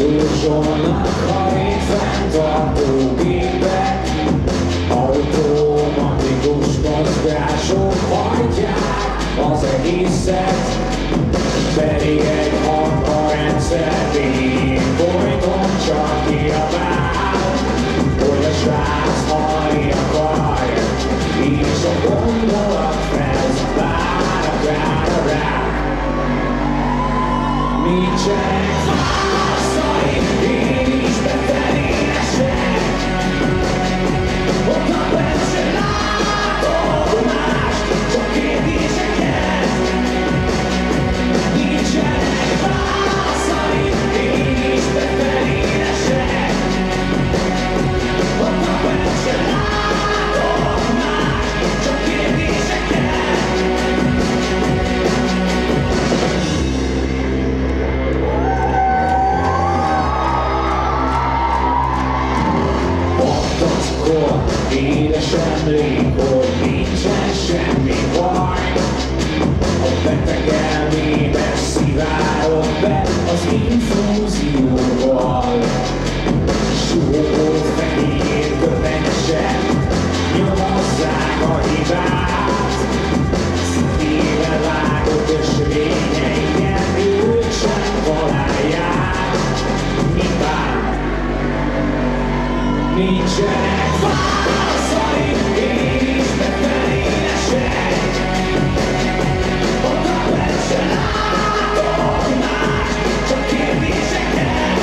Dúzsolnak a létfenntartó gépek, automatikus mozgások hajtják az egészet, pedig egy harca rendszer végén folyton csak kiabál, hogy a srác hallni akarja, és a gondolat felzabál a kára rá. Nincsenek válaszaim, én is befelé esek, ott a persze látok mást, csak kérdéseket. Nincsenek válaszaim, én is befelé esek, ott a persze látok mást, csak kérdéseket. Édes emlék, hogy nincsen semmi baj, a beteg elmébe szivárog be az infúzióval. Súgó fehér köpenyesek nyomozzák a hibát, szívével vágott ösvényeiken ők sem találják. Mi bár nincsenek válaszaim, én is befelé esek, ott a persze látok más, csak kérdéseket.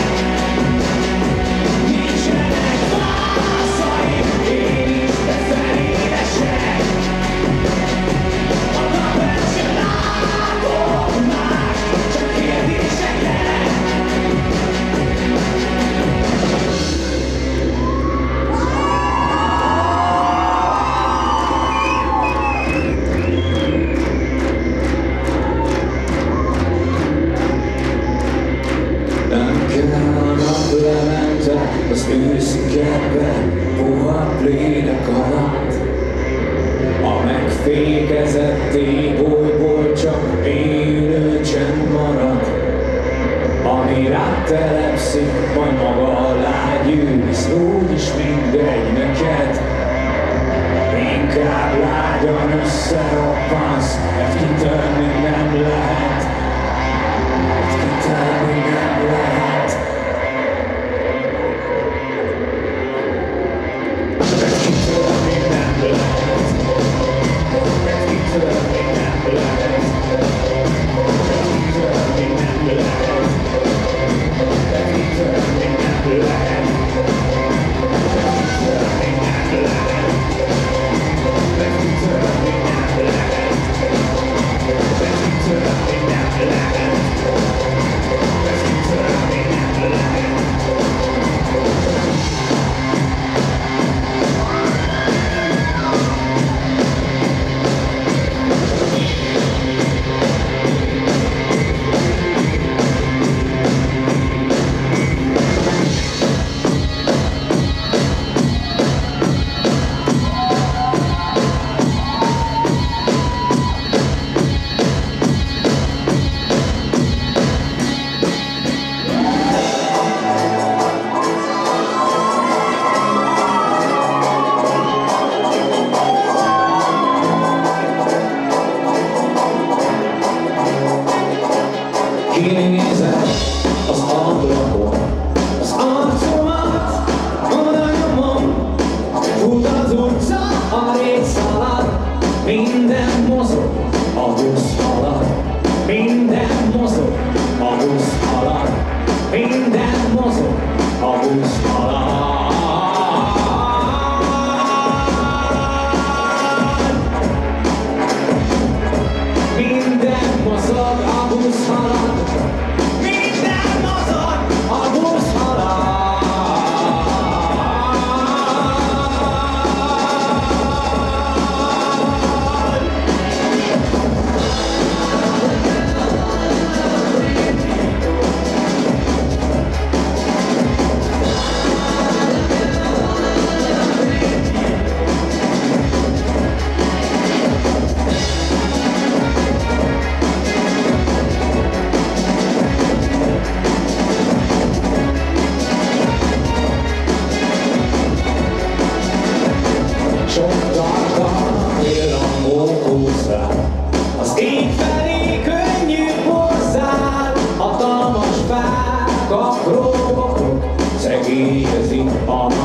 Nincsenek válaszaim, én is befelé esek, ott a persze látok más, csak kérdéseket. Az őszi kertben puha plének alatt, a megfékezett ébolyból csak élő csend marad, ami rád telepszik, majd maga alá gyűjsz, úgyis mindegy neked. Inkább lágyan összeroppansz, mert kitörni nem lehet, mert kitörni nem lehet. Let's Bakró, bakró, szegélyezik a